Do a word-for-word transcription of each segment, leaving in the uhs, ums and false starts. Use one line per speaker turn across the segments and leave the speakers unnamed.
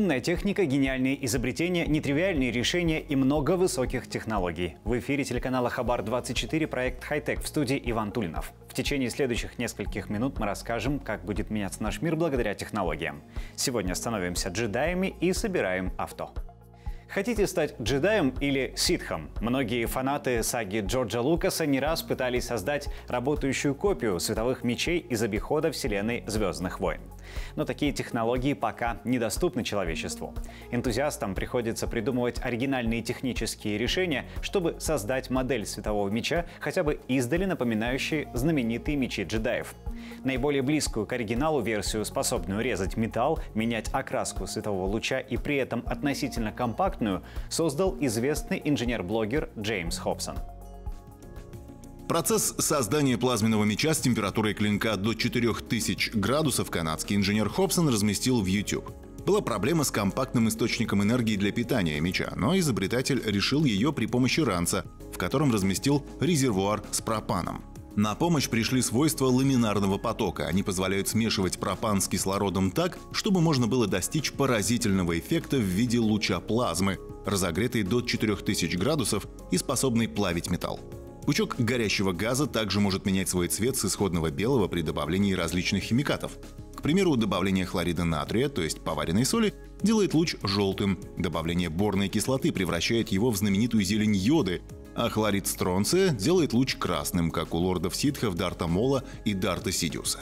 Умная техника, гениальные изобретения, нетривиальные решения и много высоких технологий. В эфире телеканала Хабар двадцать четыре проект «Хай-тек», в студии Иван Тулинов. В течение следующих нескольких минут мы расскажем, как будет меняться наш мир благодаря технологиям. Сегодня становимся джедаями и собираем авто. Хотите стать джедаем или ситхом? Многие фанаты саги Джорджа Лукаса не раз пытались создать работающую копию световых мечей из обихода вселенной «Звездных войн». Но такие технологии пока недоступны человечеству. Энтузиастам приходится придумывать оригинальные технические решения, чтобы создать модель светового меча, хотя бы издали напоминающие знаменитые мечи джедаев. Наиболее близкую к оригиналу версию, способную резать металл, менять окраску светового луча и при этом относительно компактную, создал известный инженер-блогер Джеймс Хобсон.
Процесс создания плазменного меча с температурой клинка до четырёх тысяч градусов канадский инженер Хобсон разместил в YouTube. Была проблема с компактным источником энергии для питания меча, но изобретатель решил ее при помощи ранца, в котором разместил резервуар с пропаном. На помощь пришли свойства ламинарного потока. Они позволяют смешивать пропан с кислородом так, чтобы можно было достичь поразительного эффекта в виде луча плазмы, разогретой до четырёх тысяч градусов и способной плавить металл. Пучок горящего газа также может менять свой цвет с исходного белого при добавлении различных химикатов. К примеру, добавление хлорида натрия, то есть поваренной соли, делает луч желтым, добавление борной кислоты превращает его в знаменитую зелень йоды, а хлорид стронция делает луч красным, как у лордов-ситхов Дарта Мола и Дарта Сидиуса.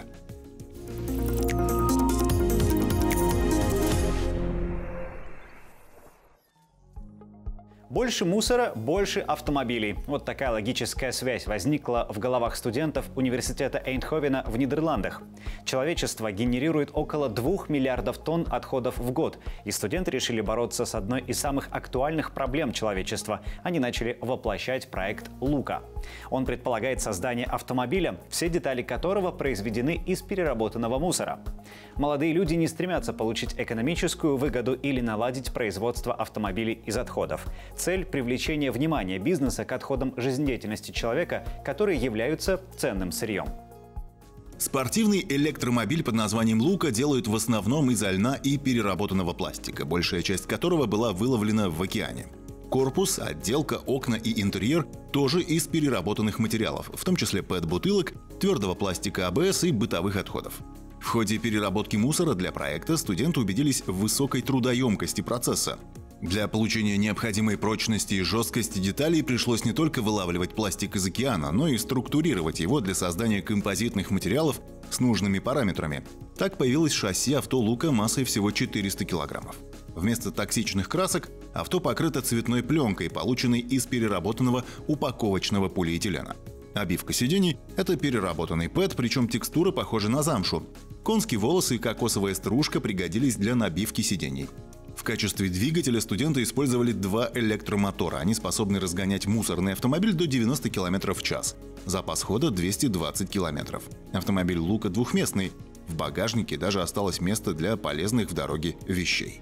Больше мусора – больше автомобилей. Вот такая логическая связь возникла в головах студентов университета Эйндховена в Нидерландах. Человечество генерирует около двух миллиардов тонн отходов в год, и студенты решили бороться с одной из самых актуальных проблем человечества. Они начали воплощать проект «Лука». Он предполагает создание автомобиля, все детали которого произведены из переработанного мусора. Молодые люди не стремятся получить экономическую выгоду или наладить производство автомобилей из отходов. Цель – привлечение внимания бизнеса к отходам жизнедеятельности человека, которые являются ценным сырьем.
Спортивный электромобиль под названием «Лука» делают в основном из льна и переработанного пластика, большая часть которого была выловлена в океане. Корпус, отделка, окна и интерьер тоже из переработанных материалов, в том числе пэт-бутылок, твердого пластика а бэ эс и бытовых отходов. В ходе переработки мусора для проекта студенты убедились в высокой трудоемкости процесса. Для получения необходимой прочности и жесткости деталей пришлось не только вылавливать пластик из океана, но и структурировать его для создания композитных материалов с нужными параметрами. Так появилось шасси авто «Лука» массой всего четыреста килограммов. Вместо токсичных красок авто покрыто цветной пленкой, полученной из переработанного упаковочного полиэтилена. Обивка сидений – это переработанный пэт, причем текстура похожа на замшу. Конские волосы и кокосовая стружка пригодились для набивки сидений. В качестве двигателя студенты использовали два электромотора. Они способны разгонять мусорный автомобиль до девяноста километров в час. Запас хода – двести двадцать километров. Автомобиль «Лука» двухместный. В багажнике даже осталось место для полезных в дороге вещей.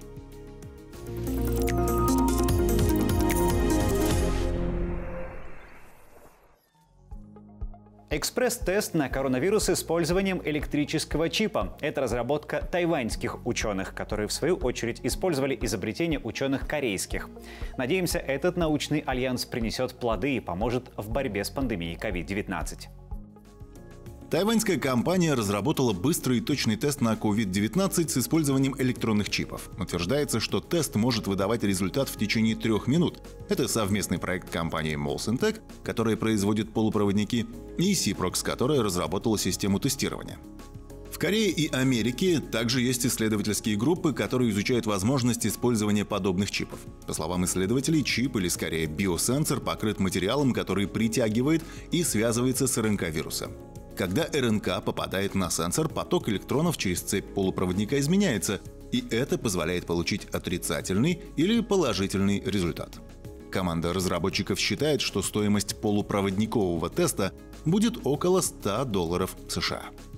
Экспресс-тест на коронавирус с использованием электрического чипа. Это разработка тайваньских ученых, которые в свою очередь использовали изобретение ученых корейских. Надеемся, этот научный альянс принесет плоды и поможет в борьбе с пандемией ковид девятнадцать.
Тайваньская компания разработала быстрый и точный тест на ковид девятнадцать с использованием электронных чипов. Утверждается, что тест может выдавать результат в течение трех минут. Это совместный проект компании Molson Tech, которая производит полупроводники, и Сипрокс, которая разработала систему тестирования. В Корее и Америке также есть исследовательские группы, которые изучают возможность использования подобных чипов. По словам исследователей, чип, или скорее биосенсор, покрыт материалом, который притягивает и связывается с эр эн ка вируса. Когда эр эн ка попадает на сенсор, поток электронов через цепь полупроводника изменяется, и это позволяет получить отрицательный или положительный результат. Команда разработчиков считает, что стоимость полупроводникового теста будет около ста долларов США.